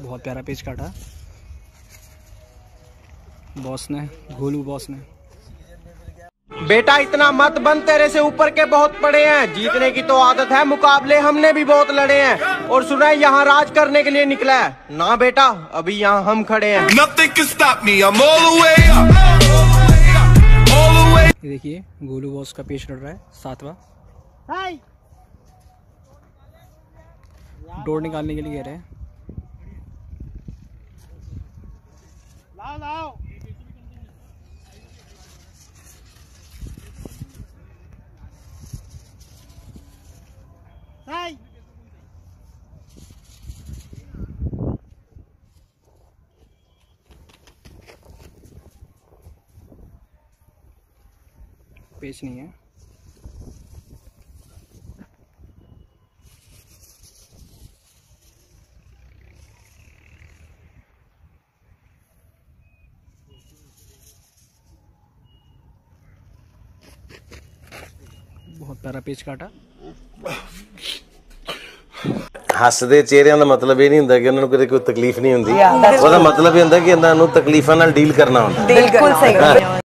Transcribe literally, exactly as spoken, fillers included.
बहुत प्यारा पेज काटा बॉस ने, गोलू बॉस ने। बेटा इतना मत बन, तेरे से ऊपर के बहुत बड़े हैं। जीतने की तो आदत है, मुकाबले हमने भी बहुत लड़े हैं। और सुना है यहाँ राज करने के लिए निकला है ना बेटा, अभी यहाँ हम खड़े हैं। ये देखिए गोलू बॉस का पेज लड़ रहा है सातवां। डोर निकालने के लिए कह रहे हैं। लाओ लाओ पेज नहीं है। बहुत प्यारा पेज काटा। हसदे चेहरिਆਂ ਦਾ ਮਤਲਬ ਇਹ ਨਹੀਂ ਹੁੰਦਾ ਕਿ ਉਹਨਾਂ ਨੂੰ ਕੋਈ ਤਕਲੀਫ ਨਹੀਂ ਹੁੰਦੀ। ਉਹਦਾ ਮਤਲਬ ਇਹ ਹੁੰਦਾ ਕਿ ਇਹਨਾਂ ਨੂੰ ਤਕਲੀਫਾਂ ਨਾਲ ਡੀਲ ਕਰਨਾ ਹੁੰਦਾ। ਬਿਲਕੁਲ ਸਹੀ।